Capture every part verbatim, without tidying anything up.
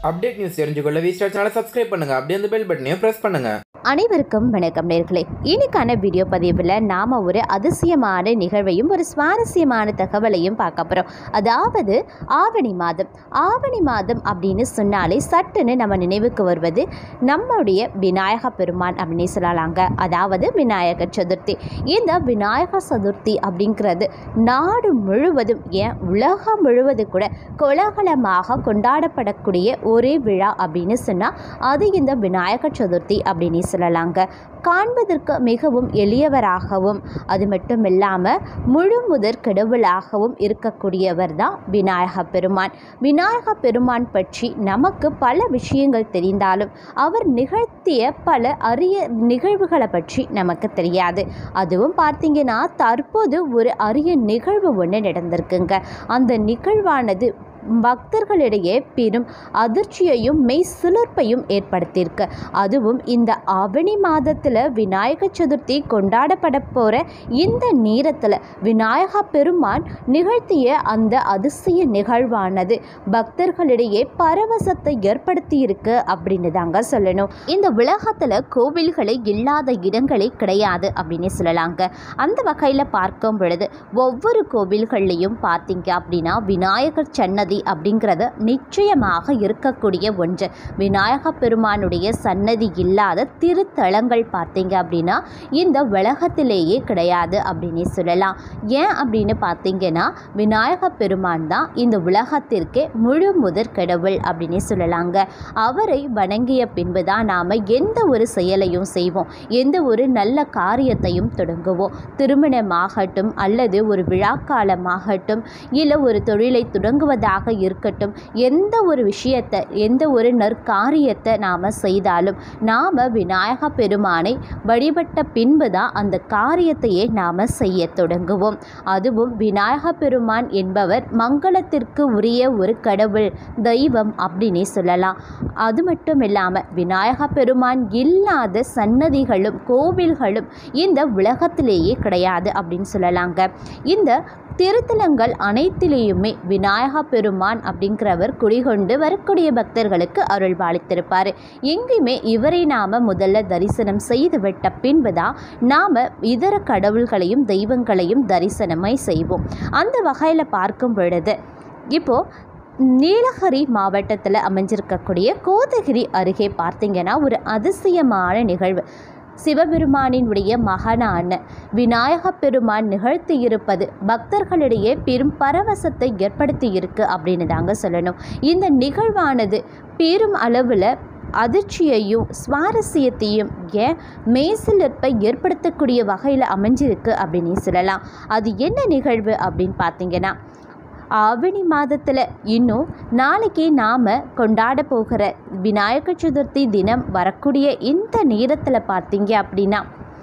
Update news தெரிஞ்சுக்கொள்ள V star சேனலை subscribe பண்ணுங்க. அப்படியே அந்த பெல் பட்டனையும் பிரஸ் பண்ணுங்க. அனைவருக்கும் வணக்கம் நேர்களே. இன்னைக்கான வீடியோ பதிவில் நாம் ஒரு அதிசயமான நிகழ்வையும் ஒரு சுவாரஸ்யமான தகவலையும் பார்க்க போகிறோம். அதாவது ஆவணி மாதம். ஆவணி மாதம் அப்படின்னு சொன்னாலே சட்டுன்னு நம்ம நினைவுக்கு வருவது நம்முடைய விநாயக பெருமான் அப்படின்னு சொல்லலாங்க. அதாவது விநாயகர் சதுர்த்தி. இந்த விநாயகர் சதுர்த்தி அப்படிங்கிறது நாடு முழுவதும், ஏன் உலகம் முழுவதும் கூட கோலாகலமாக கொண்டாடப்படக்கூடிய ஒரே விழா அப்படின்னு சொன்னால் அது இந்த விநாயகர் சதுர்த்தி அப்படின்னு சொல்லலாங்க. காண்பதற்கு மிகவும் எளியவராகவும் அது மட்டும் இல்லாமல் முழு முதற் கடவுளாகவும் இருக்கக்கூடியவர் தான் விநாயக பெருமான். விநாயக பெருமான் பற்றி நமக்கு பல விஷயங்கள் தெரிந்தாலும் அவர் நிகழ்த்திய பல அரிய நிகழ்வுகளை பற்றி நமக்கு தெரியாது. அதுவும் பார்த்தீங்கன்னா தற்போது ஒரு அரிய நிகழ்வு ஒன்று நடந்திருக்குங்க. அந்த நிகழ்வானது பக்தர்களிடையே பெரும் அதிர்ச்சியையும் மெய் சிலிர்ப்பையும் ஏற்படுத்தியிருக்கு. அதுவும் இந்த ஆவணி மாதத்தில் விநாயகர் சதுர்த்தி கொண்டாடப்பட போகிற இந்த நேரத்தில் விநாயக பெருமான் நிகழ்த்திய அந்த அதிசய நிகழ்வானது பக்தர்களிடையே பரவசத்தை ஏற்படுத்தியிருக்கு அப்படின்னு தாங்க சொல்லணும். இந்த உலகத்தில் கோவில்களை இல்லாத இடங்களே கிடையாது அப்படின்னு சொல்லலாங்க. அந்த வகையில் பார்க்கும் பொழுது ஒவ்வொரு கோவில்கள்லையும் பார்த்தீங்க அப்படின்னா விநாயகர் சன்னதி அப்படிங்கிறது நிச்சயமாக இருக்கக்கூடிய ஒன்று. விநாயக பெருமானுடைய சன்னதி இல்லாத திருத்தலங்கள் பார்த்தீங்க அப்படின்னா இந்த உலகத்திலேயே கிடையாது அப்படின்னு சொல்லலாம். ஏன் அப்படின்னு பார்த்தீங்கன்னா விநாயக பெருமான் தான் இந்த உலகத்திற்கே முழு முதற் கடவுள் அப்படின்னு சொல்லலாங்க. அவரை வணங்கிய பின்பு தான் நாம் எந்த ஒரு செயலையும் செய்வோம், எந்த ஒரு நல்ல காரியத்தையும் தொடங்குவோம். திருமணமாகட்டும் அல்லது ஒரு விழாக்காலமாகட்டும் இல்லை ஒரு தொழிலை தொடங்குவதாக இருக்கட்டும், எந்த ஒரு விஷயத்தை எந்த ஒரு நற்காரியத்தை நாம் செய்தாலும் நாம் விநாயக பெருமானை வழிபட்ட பின்பு தான் அந்த காரியத்தையே நாம் செய்ய தொடங்குவோம். அதுவும் விநாயக பெருமான் என்பவர் மங்களத்திற்கு உரிய ஒரு கடவுள், தெய்வம் அப்படின்னே சொல்லலாம். அது மட்டும் இல்லாமல் விநாயக பெருமான் இல்லாத சன்னதிகளும் கோவில்களும் இந்த உலகத்திலேயே கிடையாது அப்படின்னு சொல்லலாங்க. இந்த திருத்தலங்கள் அனைத்திலேயுமே விநாயக பெருமான் அப்படிங்கிறவர் குடிகொண்டு வரக்கூடிய பக்தர்களுக்கு அருள் பாலித்திருப்பார். எங்கேயுமே இவரை நாம் முதல்ல தரிசனம் செய்து விட்ட பின்புதான் நாம் இதர கடவுள்களையும் தெய்வங்களையும் தரிசனமை செய்வோம். அந்த வகையில் பார்க்கும் பொழுது இப்போது நீலகிரி மாவட்டத்தில் அமைஞ்சிருக்கக்கூடிய கோத்தகிரி அருகே பார்த்தீங்கன்னா ஒரு அதிசயமான நிகழ்வு. சிவபெருமானினுடைய மகனான விநாயக பெருமான் நிகழ்த்தி இருப்பது பக்தர்களிடையே பெரும் பரவசத்தை ஏற்படுத்தி இருக்கு அப்படின்னு தாங்க சொல்லணும். இந்த நிகழ்வானது பெரும் அளவில் அதிர்ச்சியையும் சுவாரஸ்யத்தையும் ஏன் மேசிலிருப்பை ஏற்படுத்தக்கூடிய வகையில் அமைஞ்சிருக்கு அப்படின்னு சொல்லலாம். அது என்ன நிகழ்வு அப்படின்னு பார்த்தீங்கன்னா ஆவணி மாதத்தில் இன்னும் நாளைக்கு நாம் கொண்டாட போகிற விநாயகர் சதுர்த்தி தினம் வரக்கூடிய இந்த நேரத்தில் பார்த்தீங்க அப்படின்னா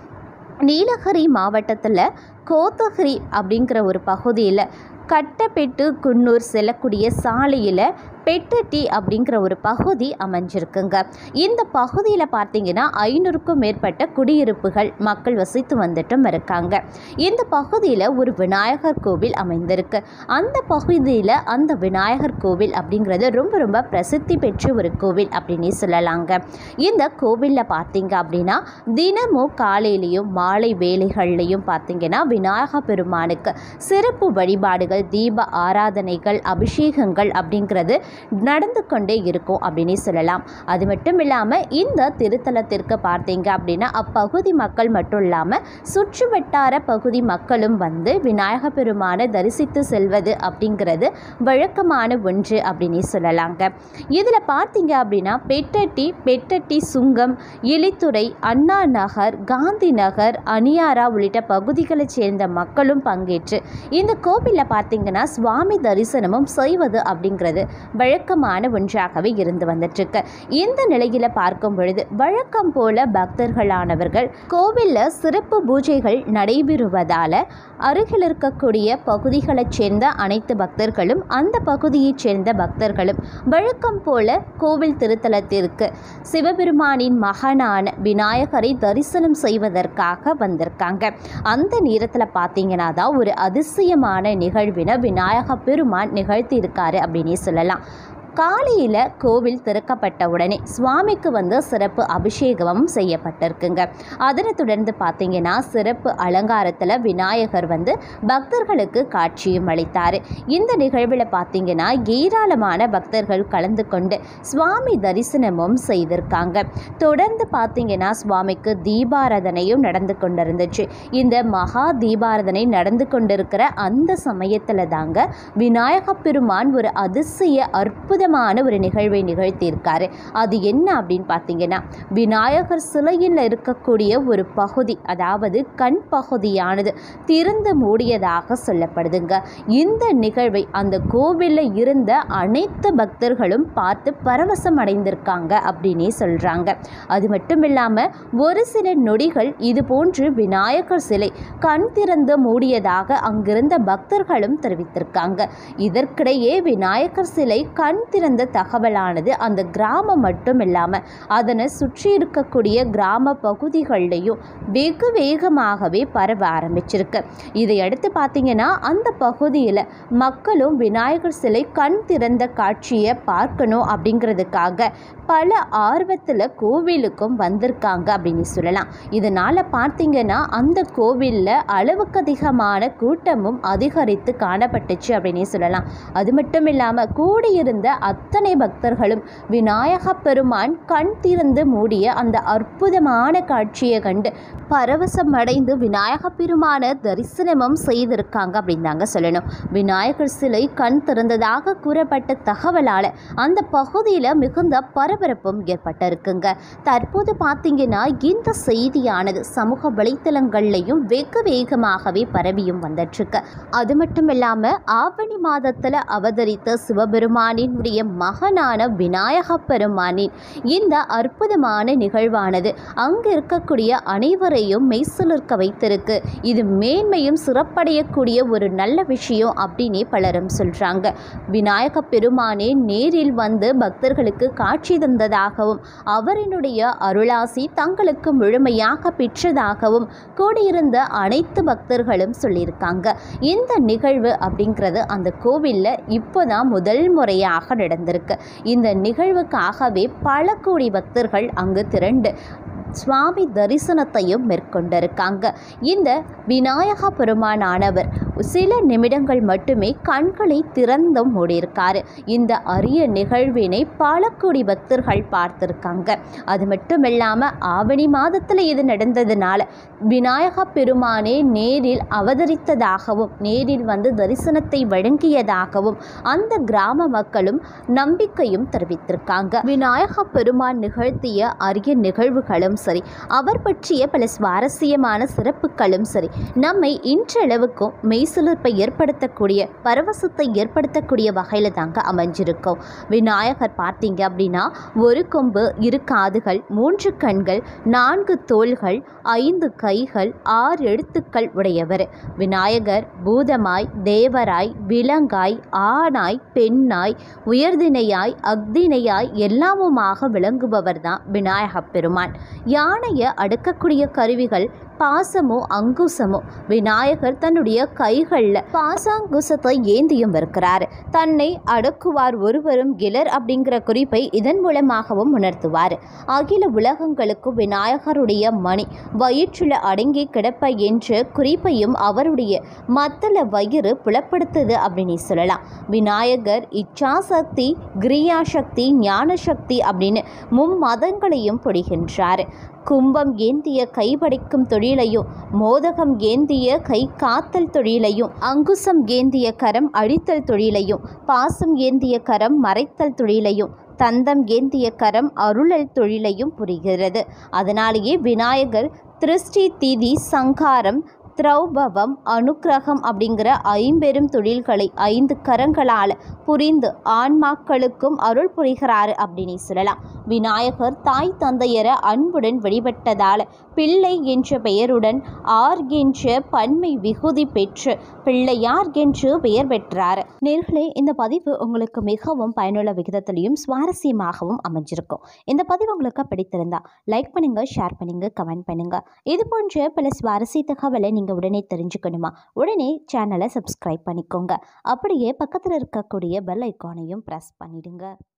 நீலகிரி மாவட்டத்தில் கோத்தகிரி அப்படிங்கிற ஒரு பகுதியில் கட்டப்பெட்டு குன்னூர் செல்லக்கூடிய சாலையில் பெட்டட்டி அப்படிங்கிற ஒரு பகுதி அமைஞ்சிருக்குங்க. இந்த பகுதியில் பார்த்தீங்கன்னா ஐநூறுக்கும் மேற்பட்ட குடியிருப்புகள் மக்கள் வசித்து வந்துட்டும் இருக்காங்க. இந்த பகுதியில் ஒரு விநாயகர் கோவில் அமைந்திருக்கு. அந்த பகுதியில் அந்த விநாயகர் கோவில் அப்படிங்கிறது ரொம்ப ரொம்ப பிரசித்தி பெற்ற ஒரு கோவில் அப்படின்னு சொல்லலாங்க. இந்த கோவிலில் பார்த்தீங்க அப்படின்னா தினமும் காலையிலையும் மாலை வேளைகள்லையும் பார்த்தீங்கன்னா விநாயக பெருமானுக்கு சிறப்பு வழிபாடுகள், தீப ஆராதனைகள், அபிஷேகங்கள் அப்படிங்கிறது நடந்து கொண்டே இருக்கும் அப்படின்னு சொல்லலாம். அது மட்டும் இல்லாமல் இந்த திருத்தலத்திற்கு பார்த்தீங்க அப்படின்னா அப்பகுதி மக்கள் மட்டும் இல்லாமல் சுற்று வட்டார பகுதி மக்களும் வந்து விநாயக பெருமானை தரிசித்து செல்வது அப்படிங்கிறது வழக்கமான ஒன்று அப்படின்னு சொல்லலாங்க. இதில் பார்த்தீங்க அப்படின்னா பெட்டட்டி, பெட்டட்டி சுங்கம், இலித்துறை, அண்ணா நகர், காந்தி நகர், அணியாரா உள்ளிட்ட பகுதிகளை சேர்ந்த மக்களும் பங்கேற்று இந்த கோவிலில் பார்த்தீங்கன்னா சுவாமி தரிசனமும் செய்வது அப்படிங்கிறது வழக்கமான ஒன்றாகவே இருந்து வந்துட்டுருக்கு. இந்த நிலையில் பார்க்கும் பொழுது வழக்கம் போல பக்தர்களானவர்கள் கோவிலில் சிறப்பு பூஜைகள் நடைபெறுவதால் அருகில் இருக்கக்கூடிய பகுதிகளைச் சேர்ந்த அனைத்து பக்தர்களும் அந்த பகுதியைச் சேர்ந்த பக்தர்களும் வழக்கம் போல கோவில் திருத்தலத்திற்கு சிவபெருமானின் மகனான விநாயகரை தரிசனம் செய்வதற்காக வந்திருக்காங்க. அந்த நேரத்தில் பார்த்தீங்கன்னா தான் ஒரு அதிசயமான நிகழ்வினை விநாயக பெருமான் நிகழ்த்தி இருக்காரு அப்படின்னே சொல்லலாம். காலையில் கோவில் திறக்கப்பட்ட உடனே சுவாமிக்கு வந்து சிறப்பு அபிஷேகமும் செய்யப்பட்டிருக்குங்க. அதனை தொடர்ந்து பார்த்தீங்கன்னா சிறப்பு அலங்காரத்தில் விநாயகர் வந்து பக்தர்களுக்கு காட்சியும் அளித்தார். இந்த நிகழ்வில் பார்த்தீங்கன்னா ஏராளமான பக்தர்கள் கலந்து கொண்டு சுவாமி தரிசனமும் செய்திருக்காங்க. தொடர்ந்து பார்த்தீங்கன்னா சுவாமிக்கு தீபாராதனையும் நடந்து கொண்டிருந்துச்சு. இந்த மகா தீபாராதனை நடந்து கொண்டிருக்கிற அந்த சமயத்தில் தாங்க விநாயக பெருமான் ஒரு அதிசய அற்புதமான ஒரு நிகழ்வை நிகழ்த்தியிருக்காரு. அது என்ன அப்படின்னு பார்த்தீங்கன்னா விநாயகர் சிலையில் இருக்கக்கூடிய ஒரு பகுதி, அதாவது கண் பகுதியானது திறந்து மூடியதாக சொல்லப்படுதுங்க. இந்த நிகழ்வை அந்த கோவிலில் இருந்த அனைத்து பக்தர்களும் பார்த்து பரவசம் அடைந்திருக்காங்க அப்படின்னே சொல்றாங்க. அது மட்டும் இல்லாம ஒரு சில நொடிகள் இது போன்று விநாயகர் சிலை கண் திறந்து மூடியதாக அங்கிருந்த பக்தர்களும் தெரிவித்திருக்காங்க. இதற்கிடையே விநாயகர் சிலை கண் திறந்த தகவலானது அந்த கிராமம் மட்டும் இல்லாம அதனை சுற்றி இருக்கக்கூடிய கிராம பகுதிகளிலையும் வெகு வேகமாகவே பரவ ஆரம்பிச்சிருக்கு. இதையடுத்து பார்த்தீங்கன்னா அந்த பகுதியில் மக்களும் விநாயகர் சிலை கண் திறந்த காட்சியை பார்க்கணும் அப்படிங்கிறதுக்காக பல ஆர்வத்தில் கோவிலுக்கும் வந்திருக்காங்க அப்படின்னு சொல்லலாம். இதனால் பார்த்தீங்கன்னா அந்த கோவிலில் அளவுக்கு அதிகமான கூட்டமும் அதிகரித்து காணப்பட்டுச்சு அப்படின்னு சொல்லலாம். அது மட்டும் இல்லாமல் கூடியிருந்த அத்தனை பக்தர்களும் விநாயக பெருமான் கண் திறந்து மூடிய அந்த அற்புதமான காட்சியை கண்டு பரவசம் அடைந்து விநாயக பெருமான தரிசனமும் செய்திருக்காங்க அப்படின்னு தாங்க சொல்லணும். விநாயகர் சிலை கண் திறந்ததாக கூறப்பட்ட தகவலால் அந்த பகுதியில் மிகுந்த பரபரப்பும் ஏற்பட்டிருக்குங்க. தற்போது பார்த்தீங்கன்னா இந்த செய்தியானது சமூக வலைத்தளங்கள்லையும் வெகு வேகமாகவே பரவியும் வந்துட்டுருக்கு. அது மட்டும் இல்லாமல் ஆவணி மாதத்தில் அவதரித்த சிவபெருமானினுடைய மகனான விநாயக பெருமானின் இந்த அற்புதமான நிகழ்வானது அங்கு இருக்கக்கூடிய அனைவரையும் மெய்சிலிர்க்க வைத்திருக்கு. இது மேன்மையும் சிறப்படையக்கூடிய ஒரு நல்ல விஷயம் அப்படின்னே பலரும் சொல்றாங்க. விநாயக பெருமானே நேரில் வந்து பக்தர்களுக்கு காட்சி தந்ததாகவும் அவரினுடைய அருளாசி தங்களுக்கு முழுமையாக பெற்றதாகவும் கூடியிருந்த அனைத்து பக்தர்களும் சொல்லியிருக்காங்க. இந்த நிகழ்வு அப்படிங்கிறது அந்த கோவிலில் இப்போதான் முதல் முறையாக நடந்திருக்கு. இந்த நிகழ்வுக்காகவே பல கோடி பக்தர்கள் அங்கு திரண்டு சுவாமி தரிசனத்தையும் மேற்கொண்டிருக்காங்க. இந்த விநாயக பெருமானானவர் சில நிமிடங்கள் மட்டுமே கண்களை திறந்தும் மூடியிருக்காரு. இந்த அரிய நிகழ்வினை பல கோடி பக்தர்கள் பார்த்திருக்காங்க. அது மட்டும் இல்லாமல் ஆவணி மாதத்தில் இது நடந்ததுனால விநாயக பெருமானே நேரில் அவதரித்ததாகவும் நேரில் வந்து தரிசனத்தை வழங்கியதாகவும் அந்த கிராம மக்களும் நம்பிக்கையும் தெரிவித்திருக்காங்க. விநாயக பெருமான் நிகழ்த்திய அரிய நிகழ்வுகளும் சரி, அவர் பற்றிய பல சுவாரஸ்யமான சிறப்புகளும் சரி, நம்மை இன்றளவுக்கும் மெய்சிலிர்ப்பை ஏற்படுத்தக்கூடிய பரவசத்தை ஏற்படுத்தக்கூடிய வகையில் தாங்க அமைஞ்சிருக்கும். விநாயகர் பார்த்தீங்க அப்படின்னா ஒரு கொம்பு, இரு காதுகள், மூன்று கண்கள், நான்கு தோள்கள், ஐந்து கைகள், ஆறு எழுத்துக்கள் உடையவர். விநாயகர் பூதமாய், தேவராய், விலங்காய், ஆணாய், பெண்ணாய், உயர்தினையாய், அக்தினையாய் எல்லாமுமாக விளங்குபவர் தான் விநாயக பெருமான். யானையை அடுக்கக்கூடிய கருவிகள் பாசமோ அங்குசமோ. விநாயகர் தன்னுடைய கைகளில் பாசாங்குசத்தை ஏந்தியும் இருக்கிறார். தன்னை அடக்குவார் ஒருவரும் இலர் அப்படிங்கிற குறிப்பை இதன் மூலமாகவும் உணர்த்துவார். அகில உலகங்களுக்கு விநாயகருடைய மணி வயிற்றுல அடங்கி கிடப்ப என்ற குறிப்பையும் அவருடைய மத்தள வயிறு புலப்படுத்துது அப்படின்னு சொல்லலாம். விநாயகர் இச்சாசக்தி, கிரியாசக்தி, ஞானசக்தி அப்படின்னு மும்மதங்களையும் பொழிகின்றார். கும்பம் ஏந்திய கைபடைக்கும் தொழிலையும், மோதகம் ஏந்திய கை காத்தல் தொழிலையும், அங்குசம் ஏந்திய கரம் அழித்தல் தொழிலையும், பாசம் ஏந்திய கரம் மறைத்தல் தொழிலையும், தந்தம் ஏந்திய கரம் அருளல் தொழிலையும் புரிகிறது. அதனாலேயே விநாயகர் திருஷ்டி, திதி, சங்காரம், திரௌபவம், அனுக்கிரகம் அப்படிங்கிற ஐம்பெரும் தொழில்களை ஐந்து கரங்களால் புரிந்து ஆன்மாக்களுக்கும் அருள் புரிகிறாரு அப்படின்னு சொல்லலாம். விநாயகர் தாய் தந்தையரை அன்புடன் வழிபட்டதால் பிள்ளை என்ற பெயருடன் ஆர் என்ற பன்மை விகுதி பெற்று பிள்ளையார் என்று பெயர் பெற்றார். நேர்களே, இந்த பதிவு உங்களுக்கு மிகவும் பயனுள்ள விகிதத்திலையும் சுவாரஸ்யமாகவும் அமைஞ்சிருக்கும். இந்த பதிவு உங்களுக்கு பிடித்திருந்தா லைக் பண்ணுங்க, ஷேர் பண்ணுங்க, கமெண்ட் பண்ணுங்க. இது போன்ற பல சுவாரஸ்ய தகவலை நீங்கள் உடனே தெரிஞ்சுக்கணுமா? உடனே சேனலை சப்ஸ்கிரைப் பண்ணிக்கோங்க. அப்படியே பக்கத்தில் இருக்கக்கூடிய பெல் ஐக்கானையும் ப்ரெஸ் பண்ணிடுங்க.